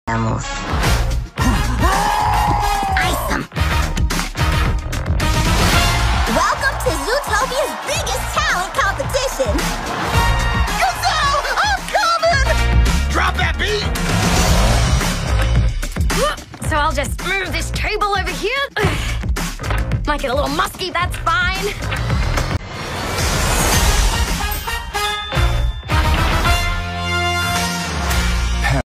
mammals. Ice them. Welcome to Zootopia's biggest talent competition. Gazelle, I'm coming! Drop that beat! So I'll just move this table over here. Might get a little musky, that's fine.